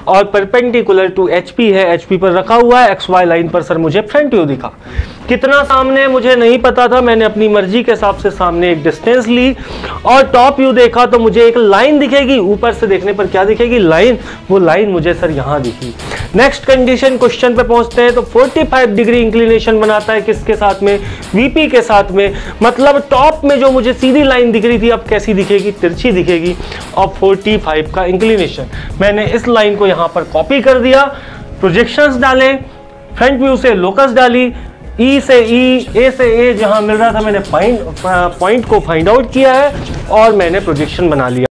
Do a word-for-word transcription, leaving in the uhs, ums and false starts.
और perpendicular to HP है, HP पर रखा हुआ है। एक्स वाई लाइन पर सर मुझे फ्रंट व्यू दिखा। कितना सामने मुझे नहीं पता था, मैंने अपनी मर्जी के हिसाब से सामने एक डिस्टेंस ली और टॉप व्यू देखा तो मुझे एक लाइन दिखेगी, ऊपर से देखने पर क्या दिखेगी, लाइन। वो लाइन मुझे सर यहाँ दिखी। नेक्स्ट कंडीशन क्वेश्चन पे पहुंचते हैं। तो पैंतालीस डिग्री इंक्लिनेशन बनाता है किसके साथ में, वीपी के साथ में। मतलब टॉप में जो मुझे सीधी लाइन दिख रही थी अब कैसी दिखेगी, तिरछी दिखेगी। और पैंतालीस का इंक्लिनेशन, मैंने इस लाइन को यहाँ पर कॉपी कर दिया, प्रोजेक्शंस डाले, फ्रंट व्यू से लोकस डाली, ई से ई, ए से ए जहां मिल रहा था मैंने पॉइंट पॉइंट को फाइंड आउट किया है और मैंने प्रोजेक्शन बना लिया।